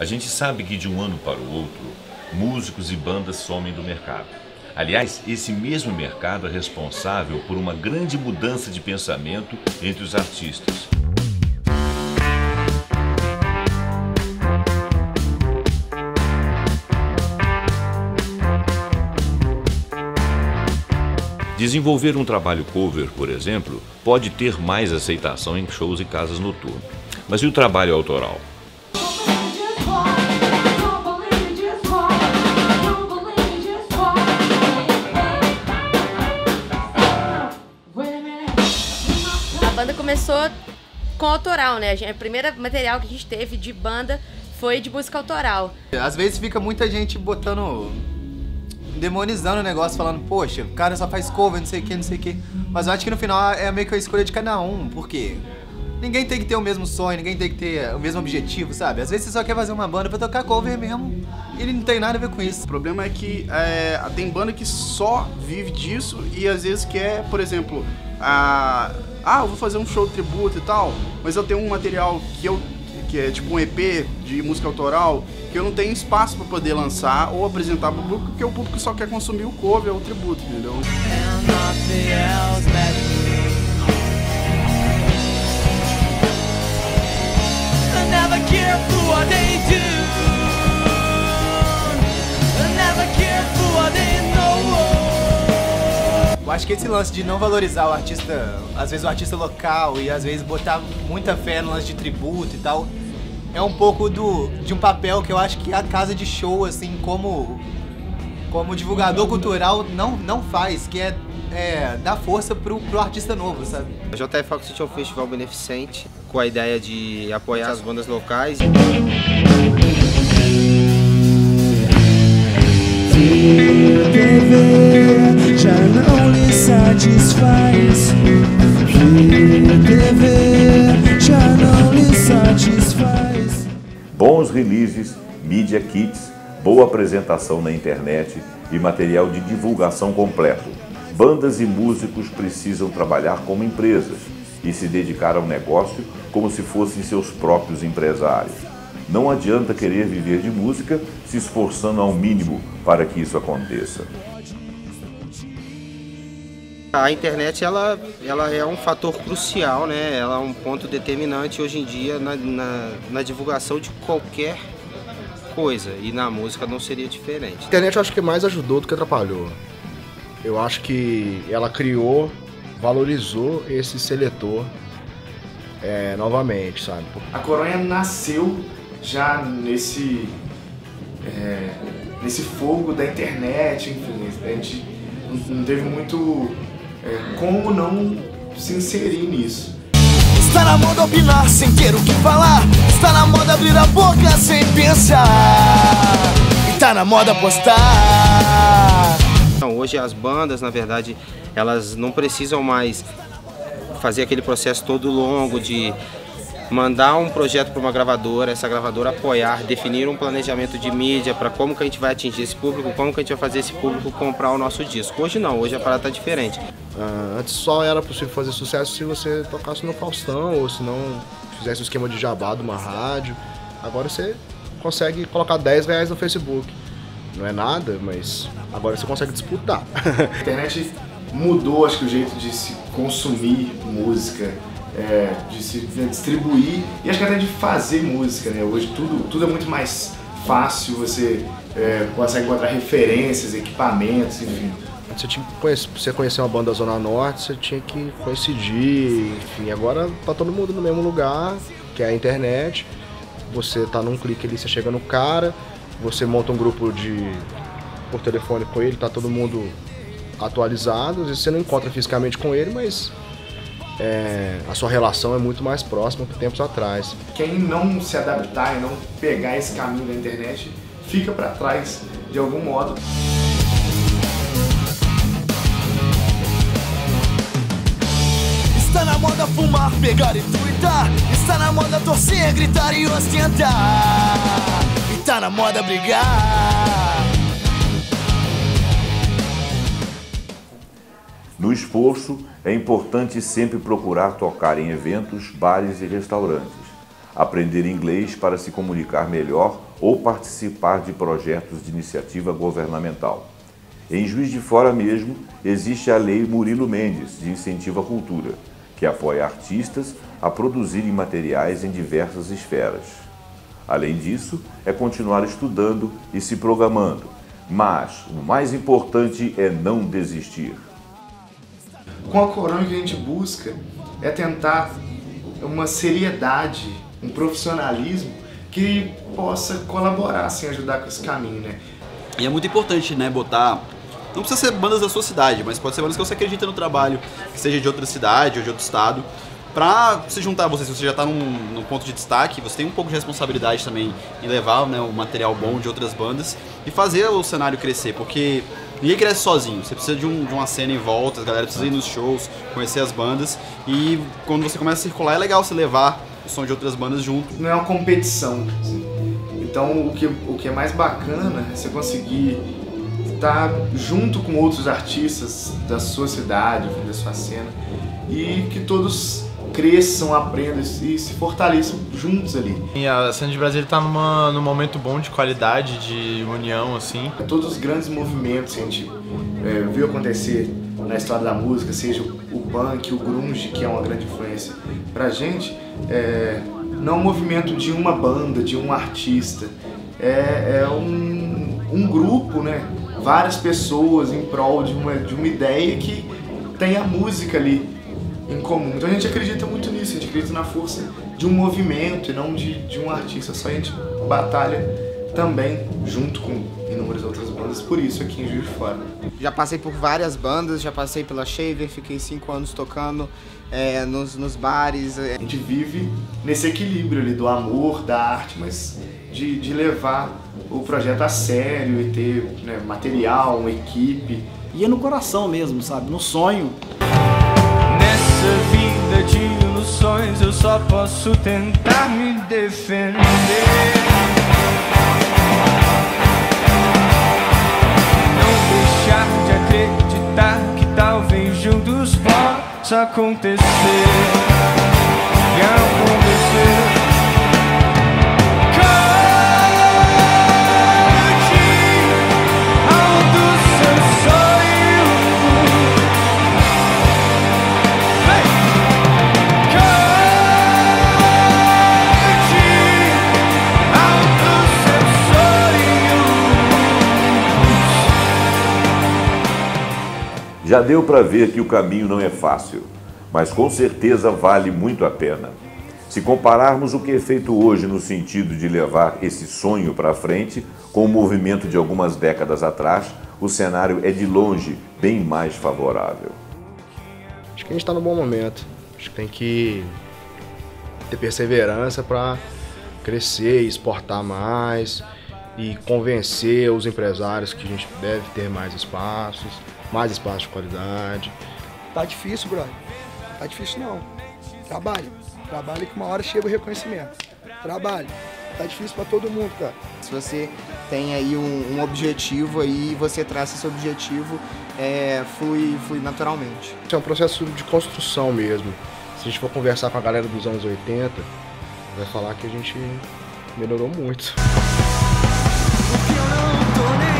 A gente sabe que de um ano para o outro, músicos e bandas somem do mercado. Aliás, esse mesmo mercado é responsável por uma grande mudança de pensamento entre os artistas. Desenvolver um trabalho cover, por exemplo, pode ter mais aceitação em shows e casas noturnas. Mas e o trabalho autoral? A banda começou com autoral, né? O primeiro material que a gente teve de banda foi de música autoral. Às vezes fica muita gente demonizando o negócio, falando, poxa, o cara só faz cover, não sei o que, não sei o que. Mas eu acho que no final é meio que a escolha de cada um, porque ninguém tem que ter o mesmo sonho, ninguém tem que ter o mesmo objetivo, sabe? Às vezes você só quer fazer uma banda pra tocar cover mesmo, e ele não tem nada a ver com isso. O problema é que tem banda que só vive disso e às vezes quer, por exemplo, eu vou fazer um show de tributo e tal, mas eu tenho um material que é tipo um EP de música autoral, que eu não tenho espaço para poder lançar ou apresentar para o público, porque o público só quer consumir o cover ou o tributo, entendeu? Eu acho que esse lance de não valorizar o artista, às vezes o artista local, e às vezes botar muita fé no lance de tributo e tal, é um pouco de um papel que eu acho que a casa de show, assim, como divulgador cultural, não faz, que é dar força pro artista novo, sabe? A JF Rock City é um festival beneficente, com a ideia de apoiar as bandas locais. Já não lhe satisfaz. Já não lhe satisfaz. Bons releases, media kits, boa apresentação na internet e material de divulgação completo. Bandas e músicos precisam trabalhar como empresas e se dedicar ao negócio como se fossem seus próprios empresários. Não adianta querer viver de música se esforçando ao mínimo para que isso aconteça. A internet ela é um fator crucial, né? Ela é um ponto determinante hoje em dia na divulgação de qualquer coisa, e na música não seria diferente. A internet eu acho que mais ajudou do que atrapalhou. Eu acho que ela criou, valorizou esse seletor novamente, sabe? A Coronha nasceu já nesse fogo da internet, enfim, a gente não teve muito como não se inserir nisso. Está na moda opinar sem ter o que falar. Está na moda abrir a boca sem pensar. E tá na moda postar. Então, hoje as bandas, na verdade, elas não precisam mais fazer aquele processo todo longo de mandar um projeto para uma gravadora, essa gravadora apoiar, definir um planejamento de mídia para como que a gente vai atingir esse público, como que a gente vai fazer esse público comprar o nosso disco. Hoje não, hoje a parada tá diferente. Antes só era possível fazer sucesso se você tocasse no Faustão ou se não fizesse um esquema de jabá de uma rádio. Agora você consegue colocar R$10 no Facebook. Não é nada, mas agora você consegue disputar. A internet mudou, acho que, o jeito de se consumir música, de se distribuir e acho que até de fazer música, né? Hoje tudo é muito mais fácil, você consegue encontrar referências, equipamentos, enfim. Pra você conhecer uma banda da Zona Norte, você tinha que coincidir, enfim. Agora tá todo mundo no mesmo lugar, que é a internet. Você tá num clique ali, você chega no cara, você monta um grupo por telefone com ele, tá todo mundo atualizado. Às vezes você não encontra fisicamente com ele, mas a sua relação é muito mais próxima que tempos atrás. Quem não se adaptar e não pegar esse caminho da internet fica para trás de algum modo. Está na moda fumar, pegar e tuitar. Está na moda torcer, gritar e ostentar. E tá na moda brigar. No esforço, é importante sempre procurar tocar em eventos, bares e restaurantes. aprender inglês para se comunicar melhor ou participar de projetos de iniciativa governamental. Em Juiz de Fora mesmo, existe a Lei Murilo Mendes, de incentivo à cultura, que apoia artistas a produzirem materiais em diversas esferas. Além disso, é continuar estudando e se programando, mas o mais importante é não desistir. Com a Corão, o que a gente busca é tentar uma seriedade, um profissionalismo que possa colaborar, assim, ajudar com esse caminho, né? E é muito importante, né, botar... Não precisa ser bandas da sua cidade, mas pode ser bandas que você acredita no trabalho, que seja de outra cidade ou de outro estado, pra se juntar a você. Se você já tá num ponto de destaque, você tem um pouco de responsabilidade também em levar, né, o material bom de outras bandas e fazer o cenário crescer, porque ninguém cresce sozinho. Você precisa de uma cena em volta, a galera precisa ir nos shows, conhecer as bandas, e quando você começa a circular é legal você levar o som de outras bandas junto. Não é uma competição, assim. Então o que é mais bacana é você conseguir estar junto com outros artistas da sua cidade, da sua cena, e que todos cresçam, aprendam e se fortaleçam juntos ali. E a cena de Brasília está num momento bom de qualidade, de união, assim. Todos os grandes movimentos que a gente viu acontecer na história da música, seja o punk, o grunge, que é uma grande influência pra gente, não é um movimento de uma banda, de um artista, é um grupo, né? Várias pessoas em prol de uma ideia que tem a música ali em comum. Então a gente acredita muito nisso, a gente acredita na força de um movimento e não de um artista, só a gente batalha também junto com inúmeras outras bandas, por isso aqui em Juiz de Fora. Já passei por várias bandas, já passei pela Shaver, fiquei 5 anos tocando nos bares. A gente vive nesse equilíbrio ali do amor, da arte, mas de levar o projeto a sério e ter, né, material, uma equipe. E é no coração mesmo, sabe? No sonho. Nessa vida de ilusões eu só posso tentar me defender. Não deixar de acreditar que talvez juntos possa acontecer. E acontecer. Já deu para ver que o caminho não é fácil, mas com certeza vale muito a pena. Se compararmos o que é feito hoje no sentido de levar esse sonho para frente com o movimento de algumas décadas atrás, o cenário é de longe bem mais favorável. Acho que a gente está no bom momento. Acho que tem que ter perseverança para crescer, exportar mais e convencer os empresários que a gente deve ter mais espaço de qualidade. Tá difícil, brother. Tá difícil não. Trabalha. Trabalha que uma hora chega o reconhecimento. Trabalha. Tá difícil pra todo mundo, cara. Se você tem aí um objetivo aí, você traça esse objetivo, flui naturalmente. É um processo de construção mesmo. Se a gente for conversar com a galera dos anos 80, vai falar que a gente melhorou muito. Porque eu não tô